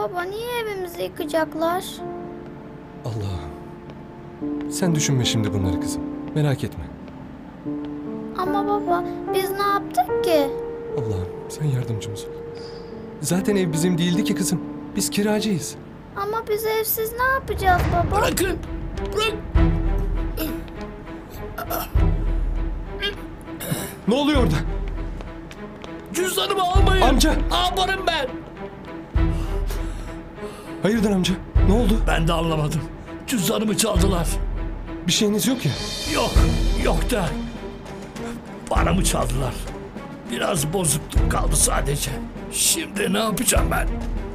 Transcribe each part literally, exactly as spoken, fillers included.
Baba niye evimizi yıkacaklar? Allah'ım. Sen düşünme şimdi bunları kızım. Merak etme. Ama baba biz ne yaptık ki? Allah'ım sen yardımcımız ol. Zaten ev bizim değildi ki kızım. Biz kiracıyız. Ama biz evsiz ne yapacağız baba? Bırakın. Bırak. Ne oluyor orada? Cüzdanımı almayın. Amca. Ne yaparım ben? Hayırdır amca? Ne oldu? Ben de anlamadım. Cüzdanımı çaldılar. Bir şeyiniz yok ya. Yok. Yok da. Paramı çaldılar. Biraz bozukluk kaldı sadece. Şimdi ne yapacağım ben?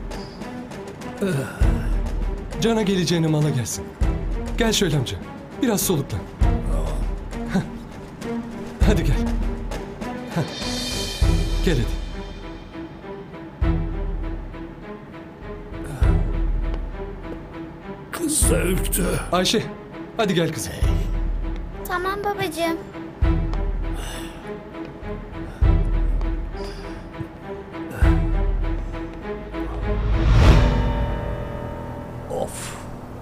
Cana geleceğine mala gelsin. Gel şöyle amca. Biraz soluklan. Heh. Hadi gel. Heh. Gel hadi. Kız da ürktü. Ayşe. Hadi gel kızım. Tamam babacığım. Of.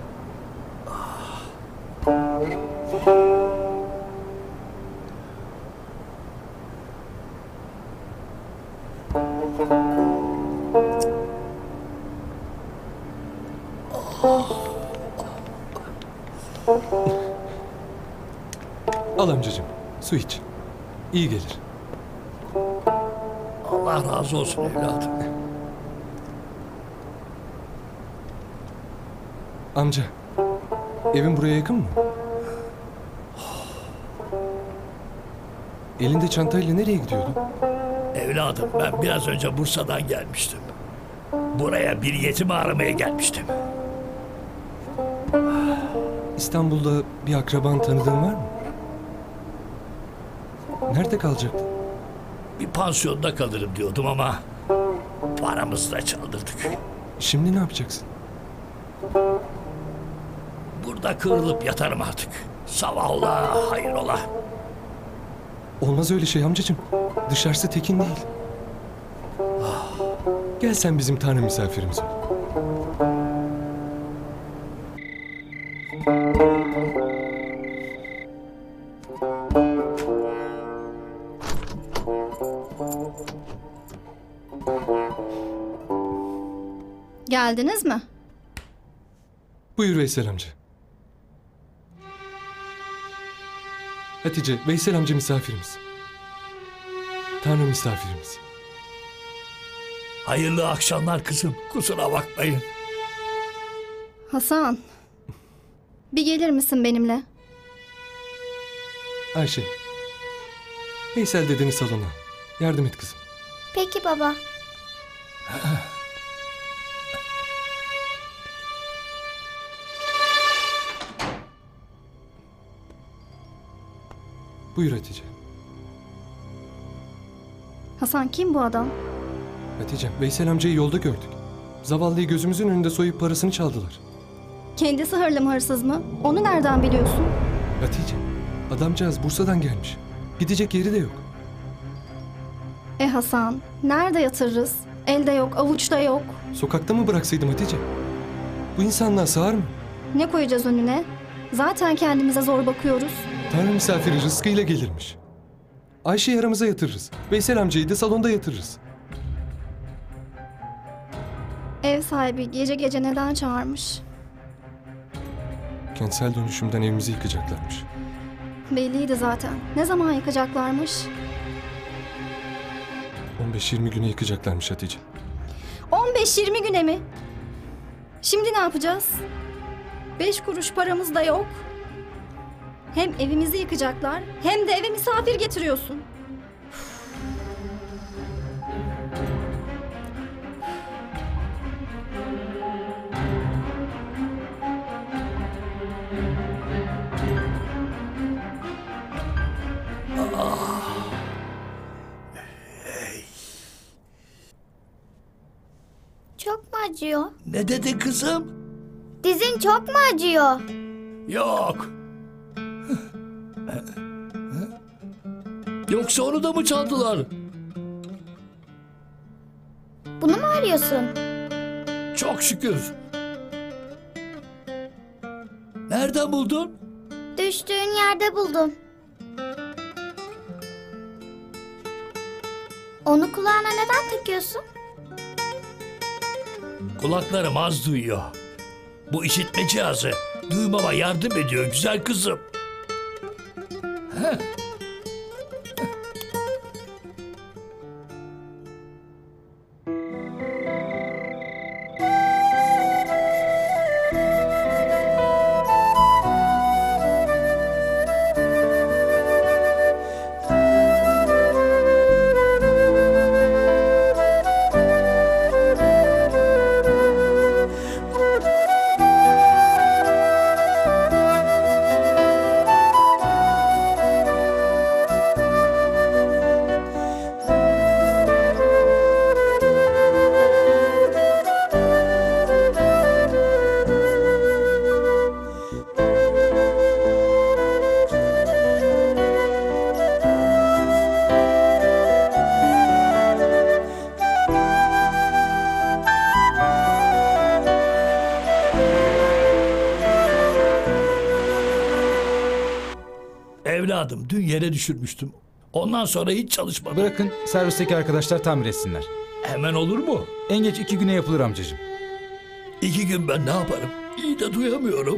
Al amcacığım. Su iç. İyi gelir. Allah razı olsun evladım. Amca. Evin buraya yakın mı? Elinde çantayla nereye gidiyordun? Evladım ben biraz önce Bursa'dan gelmiştim. Buraya bir yetimi aramaya gelmiştim. İstanbul'da bir akraban tanıdığın var mı? Nerede kalacaktın? Bir pansiyonda kalırım diyordum ama paramızı da çaldırdık. Şimdi ne yapacaksın? Burada kırılıp yatarım artık. Sabah ola, hayır ola. Olmaz öyle şey amcacığım. Dışarısı tekin değil. Gel sen bizim Tanrı misafirimiz ol. Geldiniz mi? Buyur Veysel amca. Hatice, Veysel amca misafirimiz. Tanrı misafirimiz. Hayırlı akşamlar kızım. Kusura bakmayın. Hasan. Bir gelir misin benimle? Ayşe. Veysel dedeni salona. Yardım et kızım. Peki baba. Buyur Hatice. Hasan kim bu adam? Hatice, Veysel amcayı yolda gördük. Zavallıyı gözümüzün önünde soyup parasını çaldılar. Kendisi hırlı mı hırsız mı? Onu nereden biliyorsun? Hatice, adamcağız Bursa'dan gelmiş. Gidecek yeri de yok. E Hasan, nerede yatırırız? Elde yok, avuçta yok. Sokakta mı bıraksaydım Hatice? Bu insanlığa sığar mı? Ne koyacağız önüne? Zaten kendimize zor bakıyoruz. Tanrı misafiri rızkıyla gelirmiş. Ayşe'yi aramıza yatırırız. Veysel amcayı da salonda yatırırız. Ev sahibi gece gece neden çağırmış? Kentsel dönüşümden evimizi yıkacaklarmış. Belliydi zaten. Ne zaman yıkacaklarmış? on beş yirmi güne yıkacaklarmış Hatice. on beş yirmi güne mi? Şimdi ne yapacağız? Beş kuruş paramız da yok. Hem evimizi yıkacaklar hem de eve misafir getiriyorsun. Çok mu acıyor? Ne dedi kızım? Dizin çok mu acıyor? Yok. Yoksa onu da mı çaldılar? Bunu mu arıyorsun? Çok şükür. Nereden buldun? Düştüğün yerde buldum. Onu kulağına neden takıyorsun? Kulaklarım az duyuyor. Bu işitme cihazı duymama yardım ediyor güzel kızım. Heh. Evladım dün yere düşürmüştüm. Ondan sonra hiç çalışmadım. Bırakın servisteki arkadaşlar tamir etsinler. Hemen olur mu? En geç iki güne yapılır amcacığım. İki gün ben ne yaparım? İyi de duyamıyorum.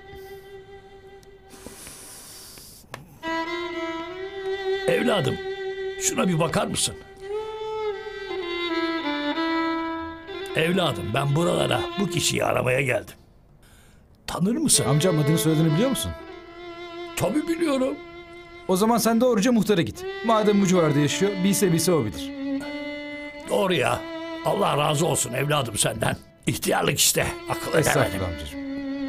Evladım, şuna bir bakar mısın? Evladım, ben buralara bu kişiyi aramaya geldim. Tanır mısın? Amcam adını soyadını biliyor musun? Tabii biliyorum. O zaman sen doğruca muhtara git. Madem bu civarda yaşıyor, bilse bilse o bilir. Doğru ya. Allah razı olsun evladım senden. İhtiyarlık işte. Akıl edemedim. Estağfurullah amcacığım.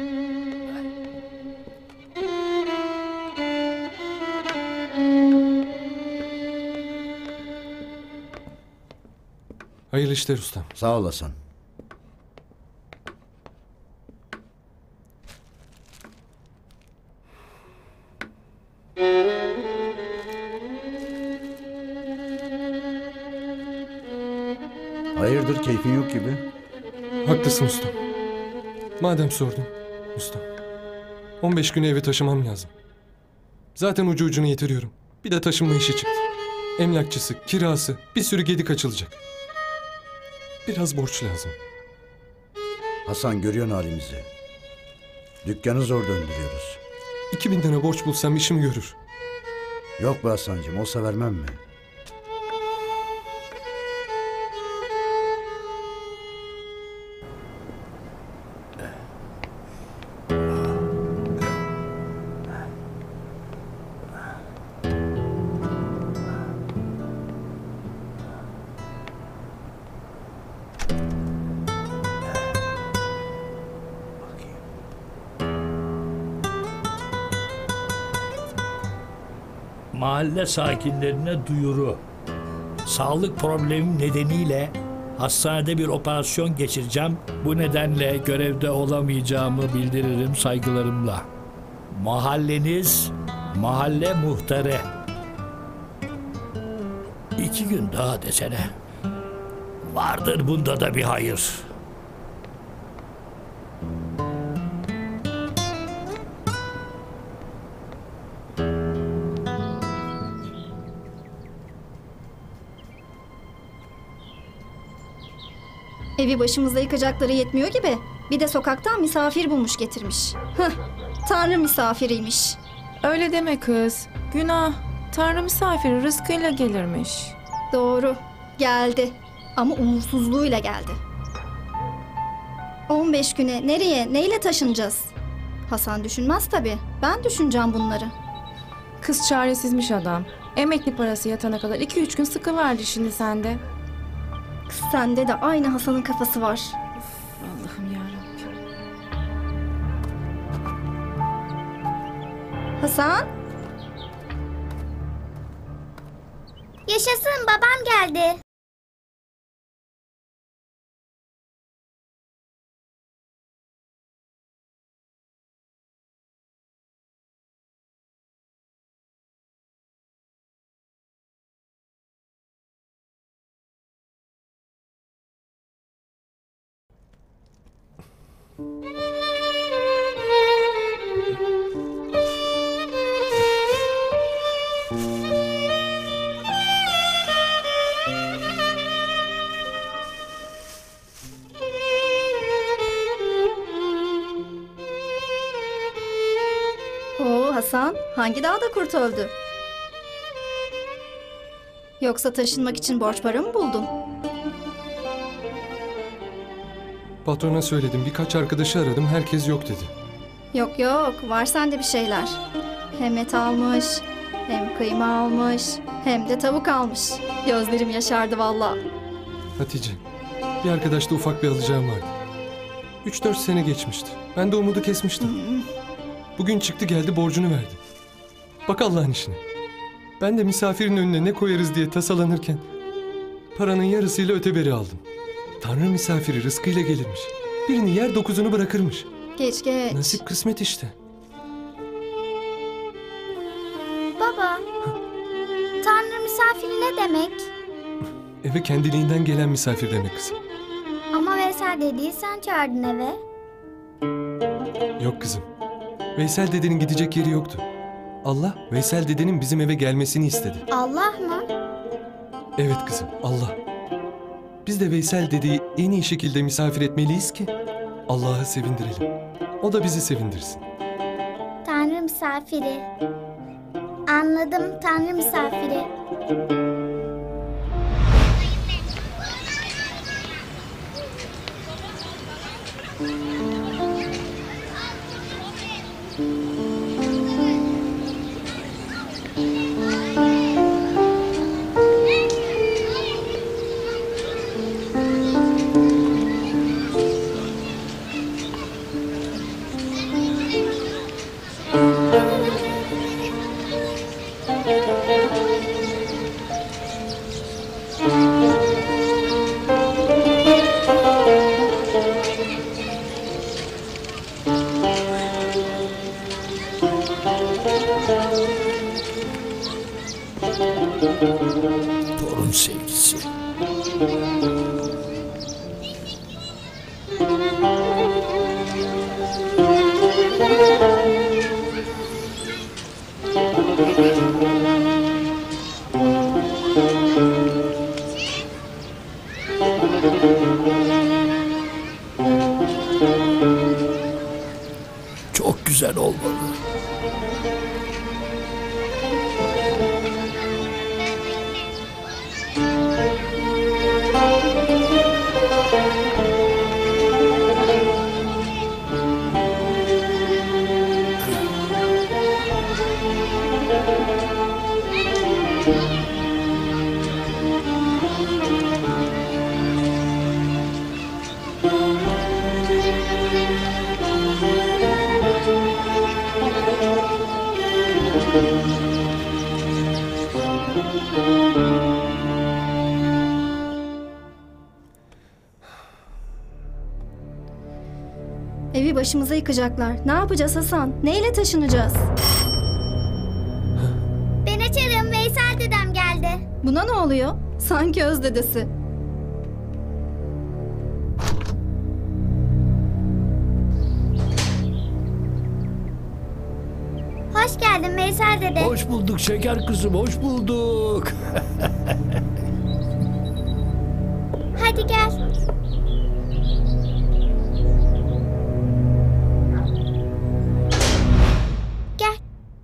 Hayırlı işler ustam. Sağ olasın. Hayırdır, keyfin yok gibi? Haklısın ustam. Madem sordun ustam. on beş güne evi taşımam lazım. Zaten ucu ucunu yitiriyorum. Bir de taşınma işi çıktı. Emlakçısı, kirası, bir sürü gedik açılacak. Biraz borç lazım. Hasan, görüyorsun halimizi. Dükkanı zor döndürüyoruz. iki bin lira borç bulsam işimi görür. Yok be Hasancığım, olsa vermem mi? Mahalle sakinlerine duyuru. Sağlık problemim nedeniyle hastanede bir operasyon geçireceğim. Bu nedenle görevde olamayacağımı bildiririm saygılarımla. Mahalleniz mahalle muhtarı. İki gün daha desene. Vardır bunda da bir hayır. Evi başımıza yıkacakları yetmiyor gibi. Bir de sokaktan misafir bulmuş getirmiş. Hıh, Tanrı misafiriymiş. Öyle deme kız. Günah. Tanrı misafiri rızkıyla gelirmiş. Doğru, geldi. Ama uğursuzluğuyla geldi. on beş güne nereye, neyle taşınacağız? Hasan düşünmez tabii. Ben düşüneceğim bunları. Kız çaresizmiş adam. Emekli parası yatana kadar iki üç gün sıkıverdi şimdi sende. Kız sende de aynı Hasan'ın kafası var. Allah'ım yarabbim. Hasan? Yaşasın, babam geldi. Oo Hasan, hangi dağda kurt öldü? Yoksa taşınmak için borç para mı buldun? Patrona söyledim. Birkaç arkadaşı aradım. Herkes yok dedi. Yok yok, var sende bir şeyler. Hem et almış, hem kıyma almış, hem de tavuk almış. Gözlerim yaşardı valla. Hatice, bir arkadaşla ufak bir alacağım vardı. Üç dört sene geçmişti. Ben de umudu kesmiştim. Bugün çıktı geldi borcunu verdi. Bak Allah'ın işine. Ben de misafirin önüne ne koyarız diye tasalanırken paranın yarısıyla öteberi aldım. Tanrı misafiri rızkıyla gelirmiş. Birini yer dokuzunu bırakırmış. Geç geç. Nasip kısmet işte. Baba, Tanrı misafiri ne demek? Eve kendiliğinden gelen misafir demek kızım. Ama Veysel dediği sen çağırdın eve. Yok kızım. Veysel dedenin gidecek yeri yoktu. Allah Veysel dedenin bizim eve gelmesini istedi. Allah mı? Evet kızım, Allah. Biz de Veysel dedeyi en iyi şekilde misafir etmeliyiz ki Allah'ı sevindirelim. O da bizi sevindirsin. Tanrı misafiri. Anladım, Tanrı misafiri. Torun sevgisi. Çok güzel olmalı. Evi başımıza yıkacaklar. Ne yapacağız Hasan? Neyle taşınacağız? Ben açarım, Veysel dedem geldi. Buna ne oluyor? Sanki öz dedesi. Hoş geldin Veysel dede. Hoş bulduk şeker kızım, hoş bulduk. Hadi gel. Gel.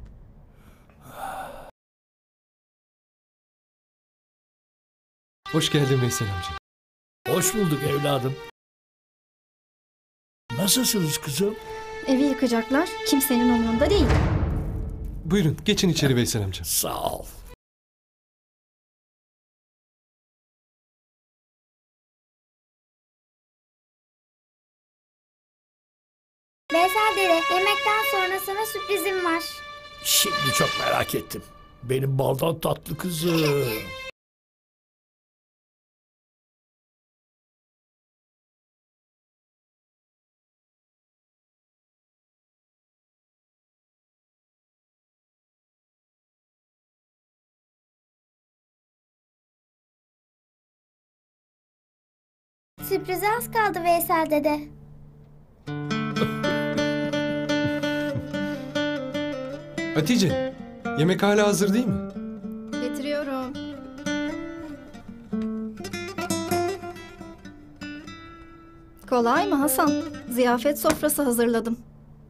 Hoş geldin Veysel amca. Hoş bulduk evladım. Nasılsınız kızım? Evi yıkacaklar. Kimsenin umurunda değil. Buyurun geçin içeri Veysel amca. Sağ ol. Veysel dede, yemekten sonra sana sürprizim var. Şimdi çok merak ettim. Benim baldan tatlı kızım. Sürprize az kaldı Veysel dede. Hatice, yemek hala hazır değil mi? Getiriyorum. Kolay mı Hasan? Ziyafet sofrası hazırladım.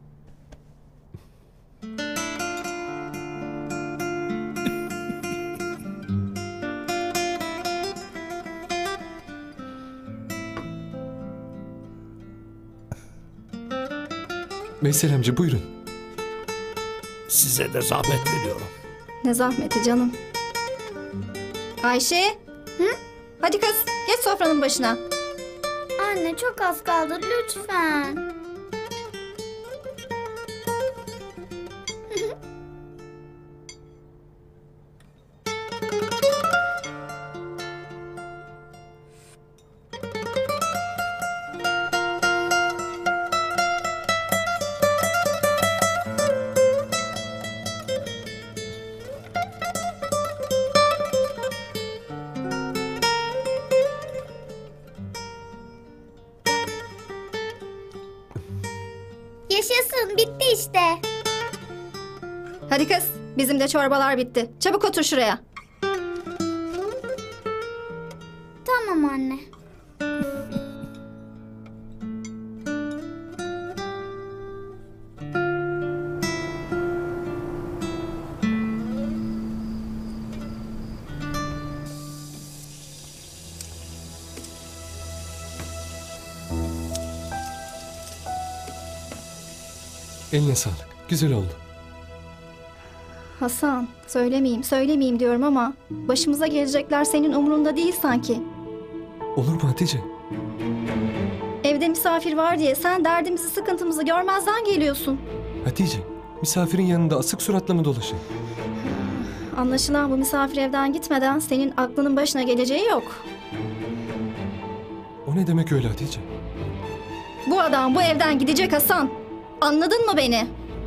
Veysel amca buyurun. Size de zahmet veriyorum. Ne zahmeti canım. Ayşe. Hı? Hadi kız geç sofranın başına. Anne çok az kaldı lütfen. Yaşasın bitti işte. Hadi kız bizim de çorbalar bitti. Çabuk otur şuraya. Tamam anne. Eline sağlık. Güzel oldu. Hasan söylemeyeyim söylemeyeyim diyorum ama başımıza gelecekler senin umurunda değil sanki. Olur mu Hatice? Evde misafir var diye sen derdimizi sıkıntımızı görmezden geliyorsun. Hatice, misafirin yanında asık suratla mı dolaşayım? Anlaşılan bu misafir evden gitmeden senin aklının başına geleceği yok. O ne demek öyle Hatice? Bu adam bu evden gidecek Hasan. Anladın mı beni?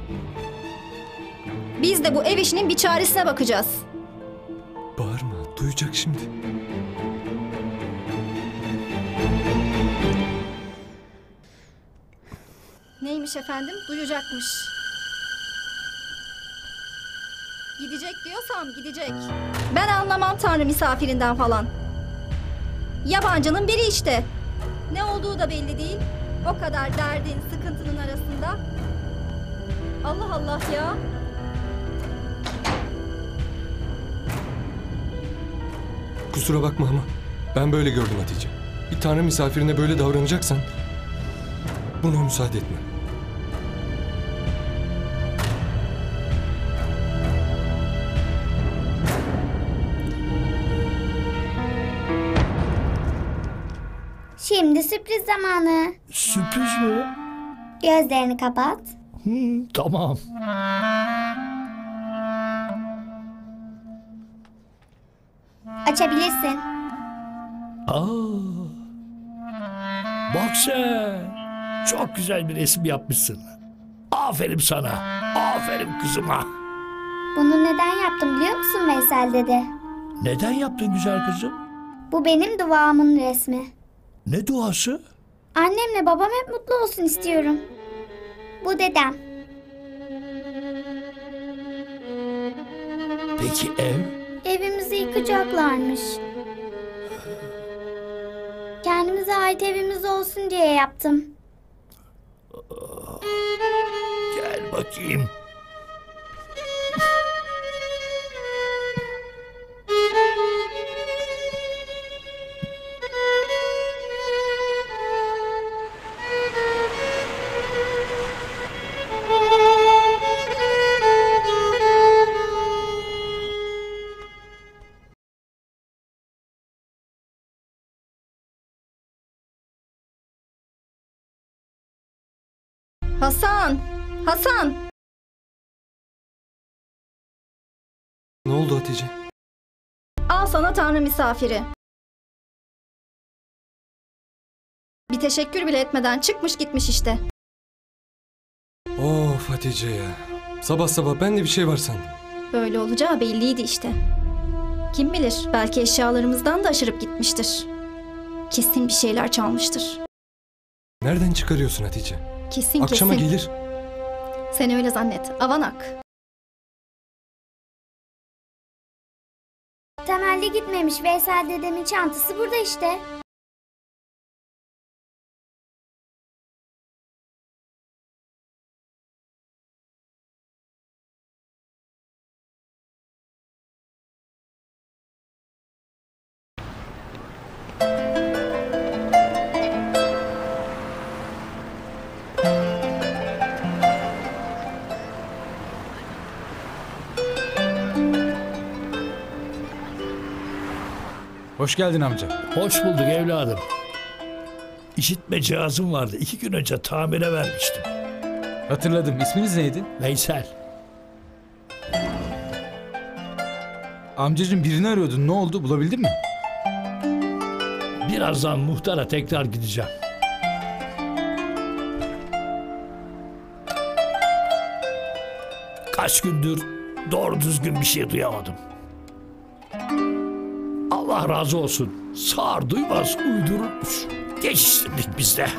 Biz de bu ev işinin bir çaresine bakacağız. Bağırma, duyacak şimdi. Neymiş efendim? Duyacakmış. Gidecek diyorsam gidecek. Ben anlamam Tanrı misafirinden falan. Yabancının biri işte. Ne olduğu da belli değil. O kadar derdin, sıkıntının arasında. Allah Allah ya. Kusura bakma ama ben böyle gördüm Hatice. Bir tanrı misafirine böyle davranacaksan buna müsaade etme. Şimdi sürpriz zamanı. Sürpriz mi? Gözlerini kapat. Hı, tamam. Açabilirsin. Aa, bak sen. Çok güzel bir resim yapmışsın. Aferin sana. Aferin kızıma. Bunu neden yaptım biliyor musun Veysel dede? Neden yaptın güzel kızım? Bu benim duamın resmi. Ne duası? Annemle babam hep mutlu olsun istiyorum. Bu dedem. Peki ev? Evimizi yıkacaklarmış. Kendimize ait evimiz olsun diye yaptım. Gel bakayım. Hasan! Hasan! Ne oldu Hatice? Al sana Tanrı misafiri. Bir teşekkür bile etmeden çıkmış gitmiş işte. Of Hatice ya. Sabah sabah ben de bir şey var sandım. Böyle olacağı belliydi işte. Kim bilir belki eşyalarımızdan da aşırıp gitmiştir. Kesin bir şeyler çalmıştır. Nereden çıkarıyorsun Hatice? Kesin Akşama kesin. gelir. Sen öyle zannet. Avanak. temelli gitmemiş. Veysel dedemin çantası burada işte. Hoş geldin amca. Hoş bulduk evladım. İşitme cihazım vardı. İki gün önce tamire vermiştim. Hatırladım. İsminiz neydi? Veysel. Amcacığım birini arıyordun. Ne oldu? Bulabildin mi? Birazdan muhtara tekrar gideceğim. Kaç gündür doğru düzgün bir şey duyamadım. Allah razı olsun. Sağır duymaz uydurulmuş. Geçiştirdik biz de.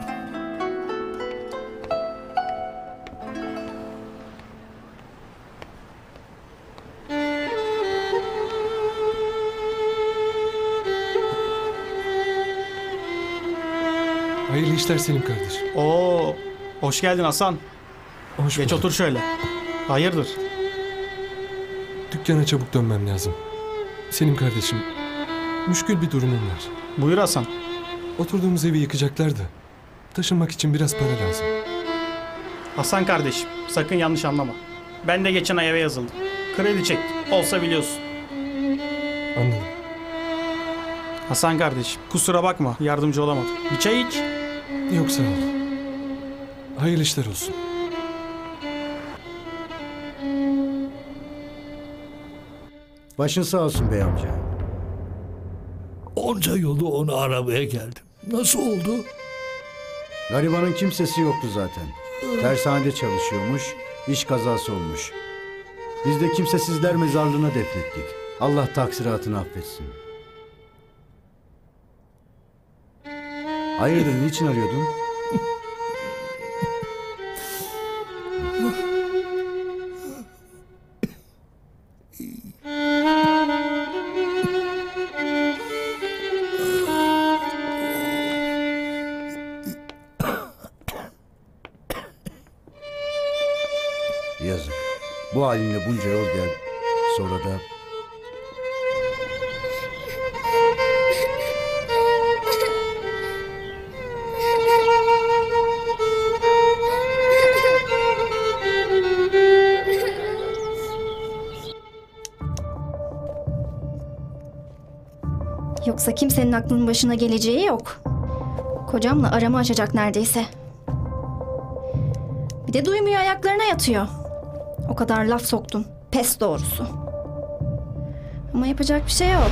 Hayırlı işler Selim kardeşim. Oo, hoş geldin Hasan. Hoş Geç bulduk. otur şöyle. Hayırdır? Dükkana çabuk dönmem lazım. Selim kardeşim, müşkül bir durumum var. Buyur Hasan. Oturduğumuz evi yıkacaklardı. Taşınmak için biraz para lazım. Hasan kardeşim, sakın yanlış anlama. Ben de geçen ay eve yazıldım. Kredi çektim. Olsa biliyorsun. Anladım. Hasan kardeşim, kusura bakma. Yardımcı olamadım. Bir çay iç. Yok sağ ol. Hayırlı işler olsun. Başın sağ olsun bey amca. Onca yolu onu aramaya geldim. Nasıl oldu? Garibanın kimsesi yoktu zaten. Tersanede çalışıyormuş, iş kazası olmuş. Biz de kimsesizler mezarlığına defnettik. Allah taksiratını affetsin. Hayırdır, niçin arıyordun? Yazık. Bu halinle bunca yol gel. Sonra da... Yoksa kimsenin aklının başına geleceği yok. Kocamla arama açacak neredeyse. Bir de duymuyor, ayaklarına yatıyor. O kadar laf soktum. Pes doğrusu. Ama yapacak bir şey yok.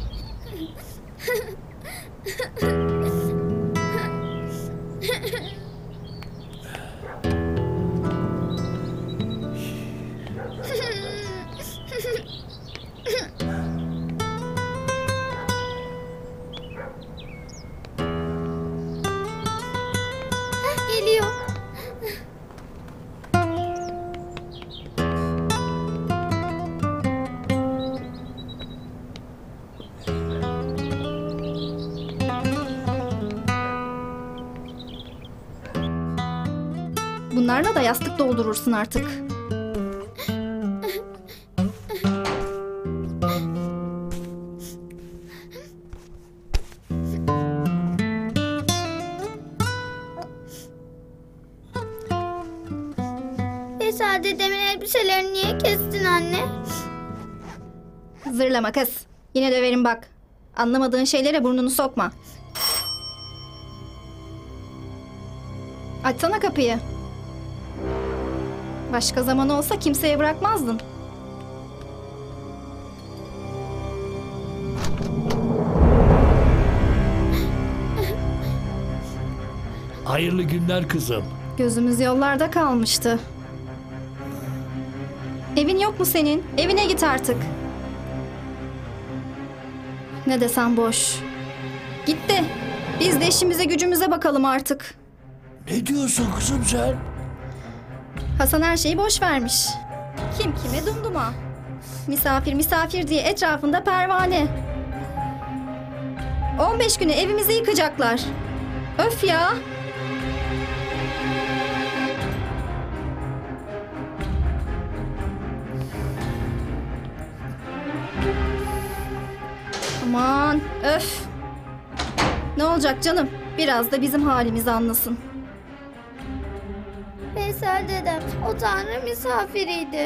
Geliyor. Bunlarla da yastık doldurursun artık. Veysel dedemin elbiselerini niye kestin anne? Zırlama kız. Yine döverim bak. Anlamadığın şeylere burnunu sokma. Açsana kapıyı. Başka zaman olsa kimseye bırakmazdın. Hayırlı günler kızım. Gözümüz yollarda kalmıştı. Evin yok mu senin? Evine git artık. Ne desem boş. Gitti. Biz de işimize gücümüze bakalım artık. Ne diyorsun kızım sen? Hasan her şeyi boş vermiş. Kim kime dumduma. Misafir misafir diye etrafında pervane. on beş güne evimizi yıkacaklar. Öf ya. Aman öf. Ne olacak canım? Biraz da bizim halimizi anlasın. Veysel dedem o tanrı misafiriydi.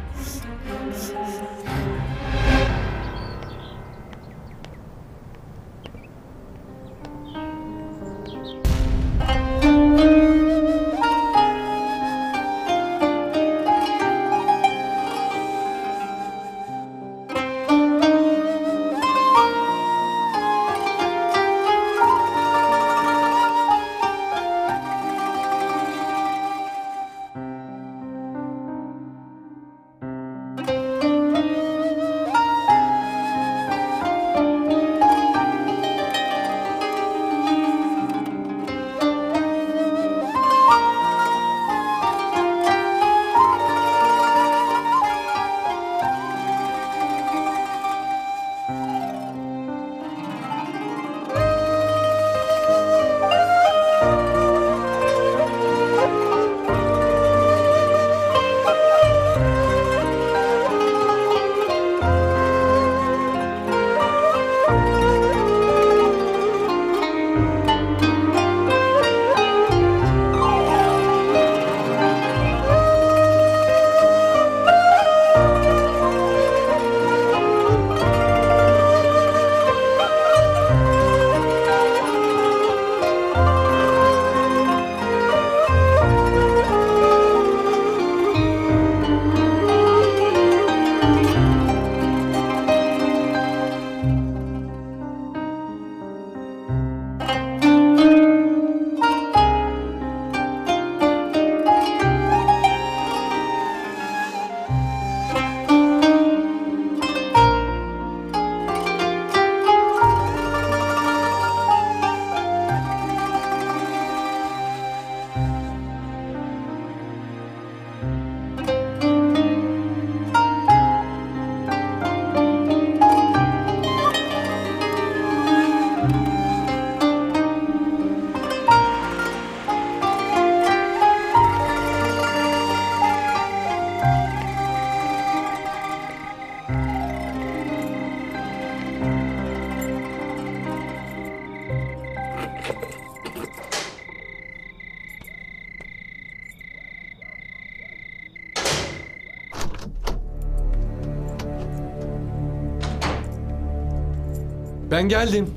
Ben geldim.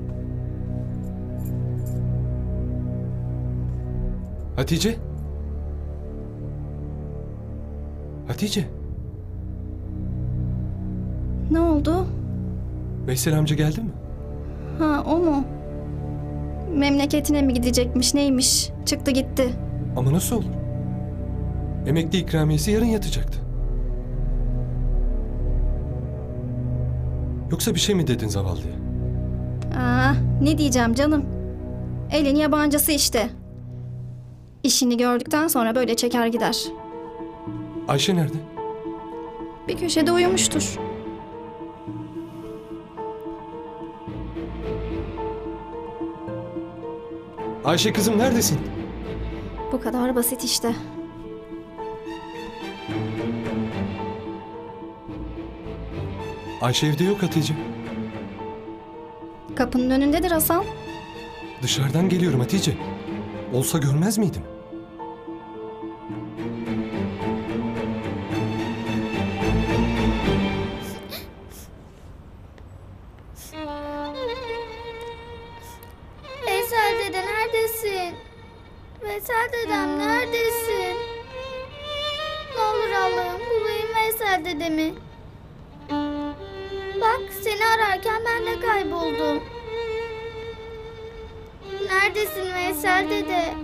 Hatice? Hatice? Ne oldu? Veysel amca geldi mi? Ha o mu? Memleketine mi gidecekmiş neymiş? Çıktı gitti. Ama nasıl olur? Emekli ikramiyesi yarın yatacaktı. Yoksa bir şey mi dedin zavallıya? Aa, ne diyeceğim canım? Elin yabancısı işte. İşini gördükten sonra böyle çeker gider. Ayşe nerede? Bir köşede uyumuştur. Ayşe kızım neredesin? Bu kadar basit işte. Ayşe evde yok Hatice. Kapının önündedir Hasan. Dışarıdan geliyorum Hatice. Olsa görmez miydim? Veysel dede neredesin? Veysel dedem neredesin? Ne olur Allah'ım bulayım Veysel dedemi. Bak seni ararken ben de kayboldum. Neredesin Veysel dede?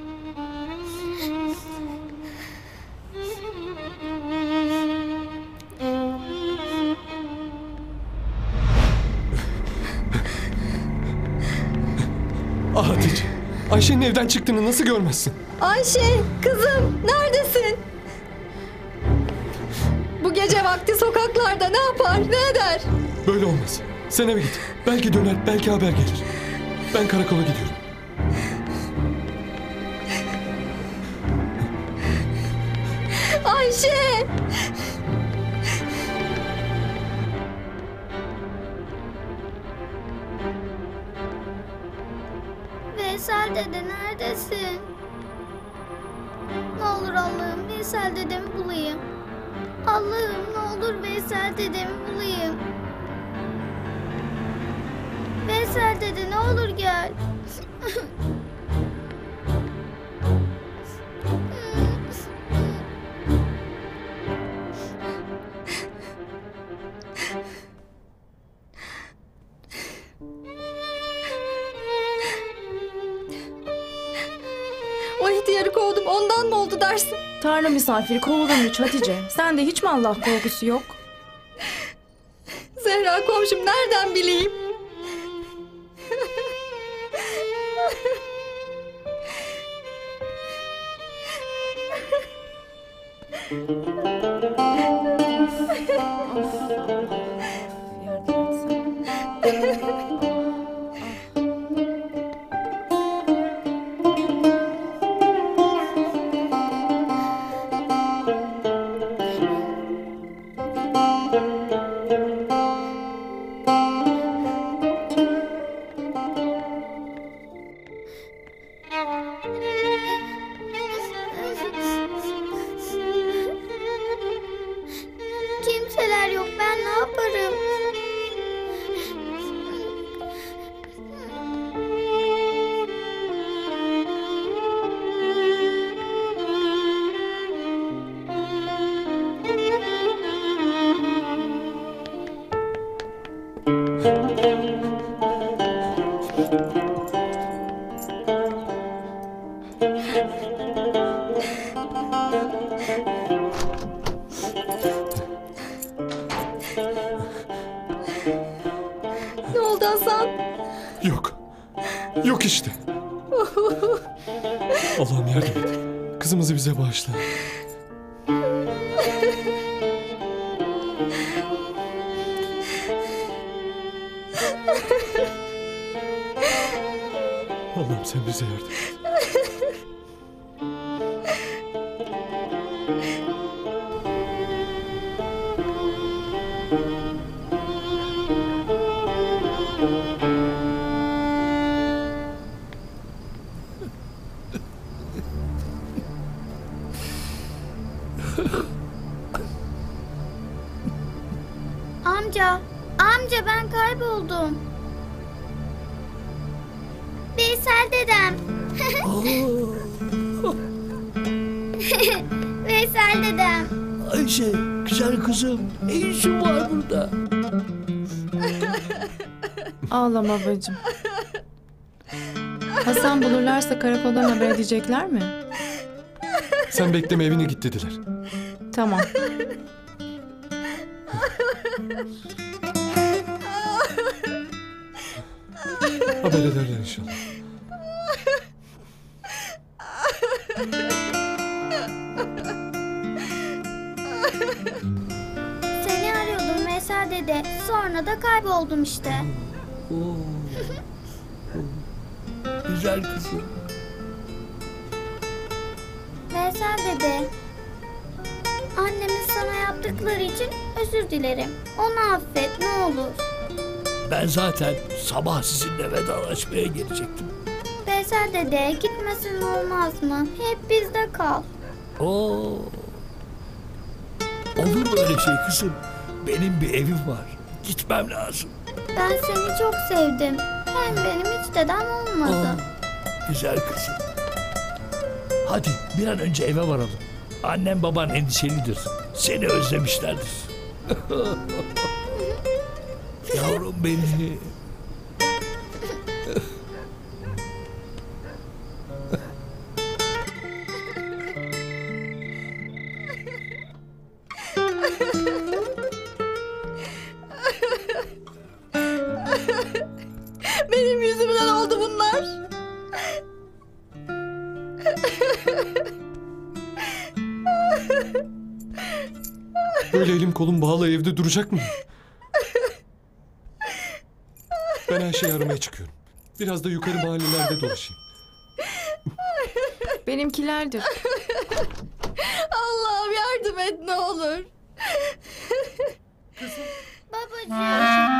Ah Hatice. Ayşe'nin evden çıktığını nasıl görmezsin? Ayşe, kızım neredesin? Bu gece vakti sokaklarda ne yapar, ne eder? Böyle olmaz. Sen eve git. Belki döner, belki haber gelir. Ben karakola gidiyorum. Ayşe! Veysel dede neredesin? Ne olur Allah'ım Veysel dedemi bulayım. Allah'ım ne olur Veysel dedemi bulayım. Veysel dede ne olur gel. O ihtiyarı kovdum, ondan mı oldu dersin? Tarla misafiri kovulur hiç Hatice. Sende hiç mi Allah korkusu yok? Zehra komşum nereden bileyim? Kimseler yok ben ne yaparım? Ne oldu Hasan? Yok. Yok işte. Allah'ım yardım et. Kızımızı bize bağışla. Allah'ım sen bize yardım et. Amca, amca ben kayboldum. Veysel dedem. Veysel dedem. Ayşe, güzel kızım. Ne işin var burada? Ağlama babacığım. Hasan bulurlarsa karakoldan haber edecekler mi? Sen bekleme evine git dediler. Tamam. Haber ederler inşallah. Seni arıyordum Veysel dede. Sonra da kayboldum işte. Oo. Güzel kızım. Veysel dede. Annemin sana yaptıkları için özür dilerim. Onu affet ne olur. Ben zaten sabah sizinle vedalaşmaya gelecektim. Veysel dede gitmesin olmaz mı? Hep bizde kal. Oo. Olur mu öyle şey kızım? Benim bir evim var. Gitmem lazım. Ben seni çok sevdim. Hem benim hiç dedem olmadı. Aa, güzel kızım. Hadi bir an önce eve varalım. Annem baban endişelidir. Seni özlemişlerdir. Yavrum benim. Benim yüzümden oldu bunlar. Böyle elim kolum bağlı evde duracak mıyım? Ben Ayşe'yi aramaya çıkıyorum. Biraz da yukarı mahallelerde dolaşayım. Benimkilerdir. Allah'ım yardım et ne olur. Babacığım.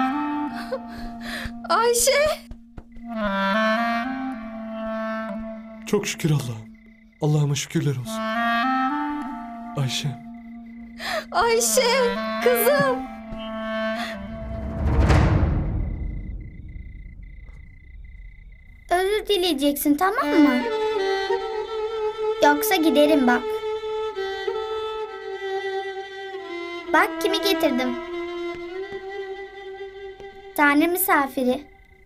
Ayşe. Çok şükür Allah'ım. Allah'ıma şükürler olsun. Ayşe. Ayşe. Kızım. Özür dileyeceksin, tamam mı? Yoksa giderim bak. Bak kimi getirdim. Tanrı misafiri.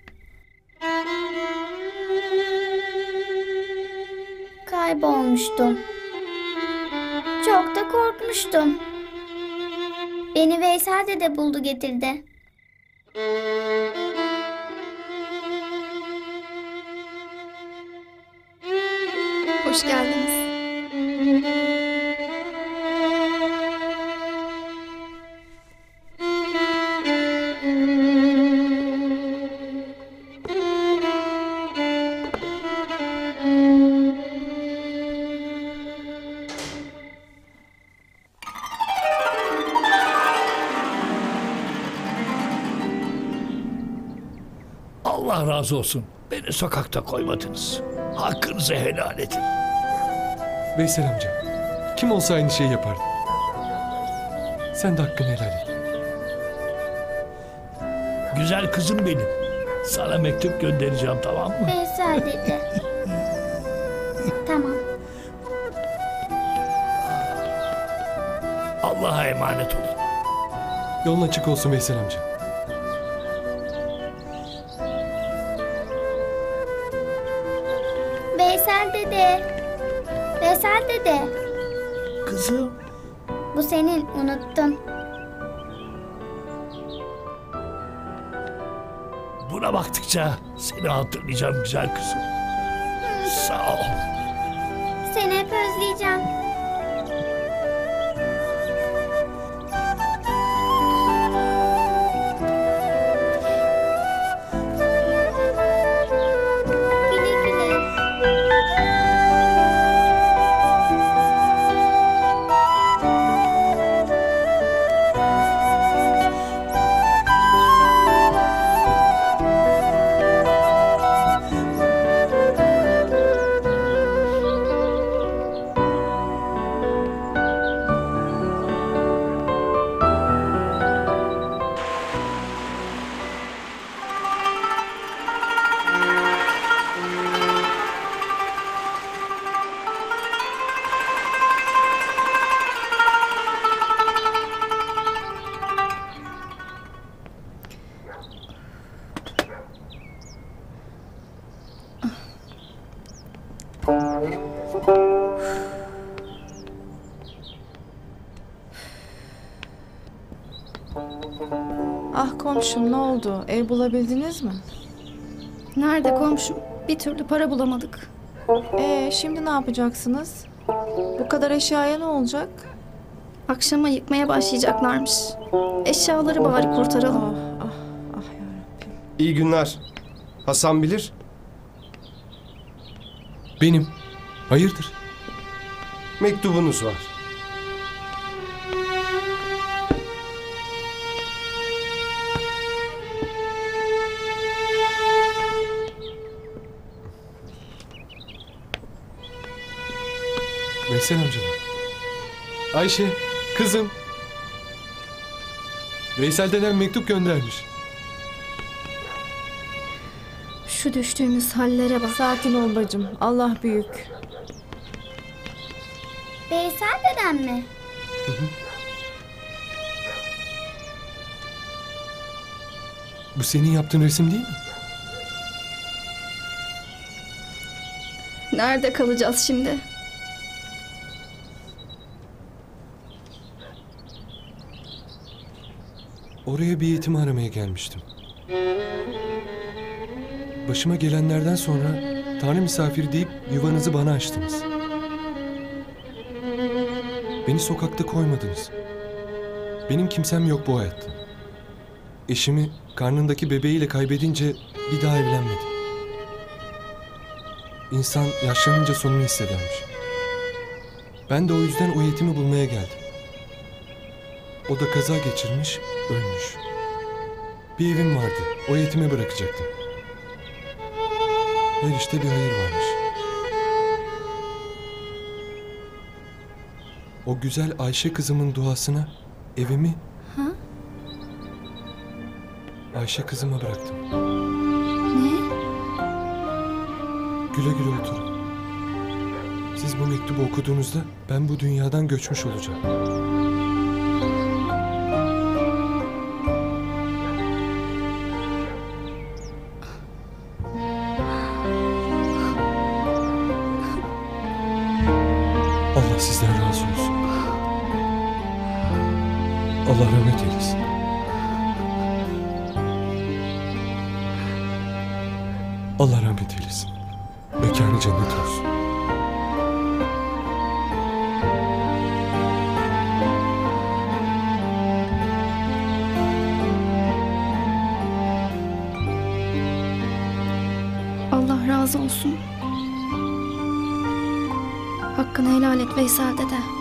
Kaybolmuştum. Çok da korkmuştum. Beni Veysel dede buldu getirdi. Hoş geldiniz. Allah razı olsun. Beni sokakta koymadınız. Hakkınızı helal edin. Veysel amca. Kim olsa aynı şeyi yapardı. Sen de hakkını helal et. Güzel kızım benim. Sana mektup göndereceğim, tamam mı? Veysel dede. Tamam. Allah'a emanet olun. Yolun açık olsun Veysel amca. Veysel dede. Veysel dede. Kızım. Bu senin, unuttun. Buna baktıkça seni hatırlayacağım güzel kızım. Sağ ol. Seni hep özleyeceğim. Güle güle. Ah komşum, ne oldu? Ev bulabildiniz mi? Nerede komşum? Bir türlü para bulamadık. Ee, şimdi ne yapacaksınız? Bu kadar eşyaya ne olacak? Akşama yıkmaya başlayacaklarmış. Eşyaları bari kurtaralım. Ah ah ah yarabbim. İyi günler. Hasan bilir. Benim. Hayırdır? Mektubunuz var. Veysel amca. Ayşe, kızım. Veysel deden mektup göndermiş. Şu düştüğümüz hallere bak. Sakin ol bacım. Allah büyük. Veysel deden mi? Bu senin yaptığın resim değil mi? Nerede kalacağız şimdi? Oraya bir yetim aramaya gelmiştim. Başıma gelenlerden sonra Tanrı misafiri deyip yuvanızı bana açtınız. Beni sokakta koymadınız. Benim kimsem yok bu hayatta. Eşimi karnındaki bebeğiyle kaybedince bir daha evlenmedim. İnsan yaşlanınca sonunu hissedermiş. Ben de o yüzden o yetimi bulmaya geldim. O da kaza geçirmiş, ölmüş. Bir evim vardı, o yetime bırakacaktım. Her işte bir hayır varmış. O güzel Ayşe kızımın duasına evimi Ha? Ayşe kızıma bıraktım. Ne? Güle güle oturun. Siz bu mektubu okuduğunuzda ben bu dünyadan göçmüş olacağım. Allah sizden razı olsun. Allah rahmet eylesin. Allah rahmet eylesin. Mekanı cennet olsun. Allah razı olsun. Hakkını helal et Veysel dede.